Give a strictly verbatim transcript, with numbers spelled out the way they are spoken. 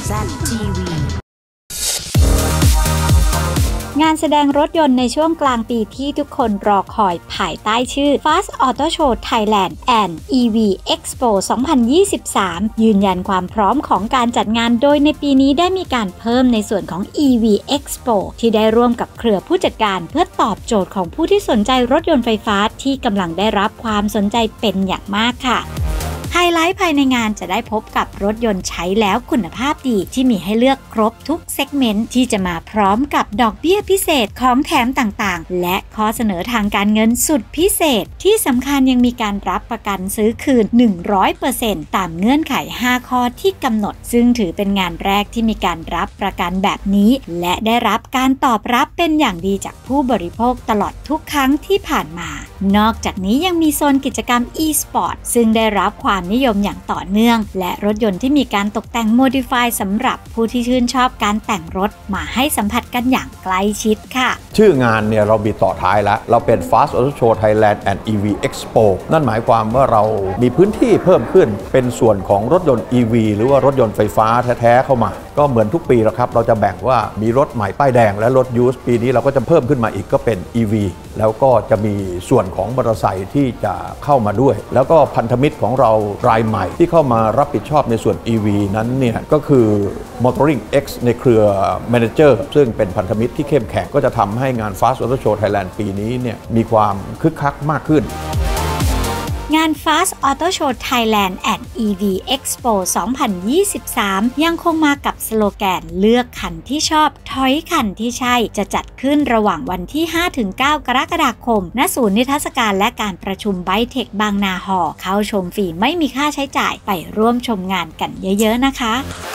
แซด ที วีงานแสดงรถยนต์ในช่วงกลางปีที่ทุกคนรอคอยภายใต้ชื่อ Fast Auto Show Thailand and อี วี Expo สองพันยี่สิบสาม ยืนยันความพร้อมของการจัดงานโดยในปีนี้ได้มีการเพิ่มในส่วนของ อี วี Expo ที่ได้ร่วมกับเครือผู้จัดการเพื่อตอบโจทย์ของผู้ที่สนใจรถยนต์ไฟฟ้าที่กำลังได้รับความสนใจเป็นอย่างมากค่ะไฮไลท์ภายในงานจะได้พบกับรถยนต์ใช้แล้วคุณภาพดีที่มีให้เลือกครบทุกเซกเมนต์ที่จะมาพร้อมกับดอกเบี้ยพิเศษของแถมต่างๆและข้อเสนอทางการเงินสุดพิเศษที่สำคัญยังมีการรับประกันซื้อคืน หนึ่งร้อยเปอร์เซ็นต์ ตามเงื่อนไขห้าข้อที่กำหนดซึ่งถือเป็นงานแรกที่มีการรับประกันแบบนี้และได้รับการตอบรับเป็นอย่างดีจากผู้บริโภคตลอดทุกครั้งที่ผ่านมานอกจากนี้ยังมีโซนกิจกรรม e-sport ซึ่งได้รับความนิยมอย่างต่อเนื่องและรถยนต์ที่มีการตกแต่ง Modify สำหรับผู้ที่ชื่นชอบการแต่งรถมาให้สัมผัสกันอย่างใกล้ชิดค่ะชื่องานเนี่ยเรามีต่อท้ายแล้วเราเป็น Fast Auto Show Thailand and อี วี Expo นั่นหมายความว่าเรามีพื้นที่เพิ่มขึ้นเป็นส่วนของรถยนต์ อี วี หรือว่ารถยนต์ไฟฟ้าแท้ๆเข้ามาก็เหมือนทุกปีแล้วครับเราจะแบ่งว่ามีรถใหม่ป้ายแดงและรถยูสปีนี้เราก็จะเพิ่มขึ้นมาอีกก็เป็น อี วี แล้วก็จะมีส่วนของมอเตอร์ไซค์ที่จะเข้ามาด้วยแล้วก็พันธมิตรของเรารายใหม่ที่เข้ามารับผิดชอบในส่วน อี วี นั้นเนี่ยก็คือ Motoring X ในเครือ Manager ซึ่งเป็นพันธมิตรที่เข้มแข็งก็จะทำให้งาน Fast Auto Show Thailand ปีนี้เนี่ยมีความคึกคักมากขึ้นงาน Fast Auto Show Thailand and อี วี Expo สองพันยี่สิบสาม ยังคงมากับสโลแกนเลือกคันที่ชอบถอยคันที่ใช่จะจัดขึ้นระหว่างวันที่ ห้าถึงเก้า กรกฎาคมณศูนย์นิทรรศการและการประชุมไบเทคบางนาฮอลล์เข้าชมฟรีไม่มีค่าใช้จ่ายไปร่วมชมงานกันเยอะๆนะคะ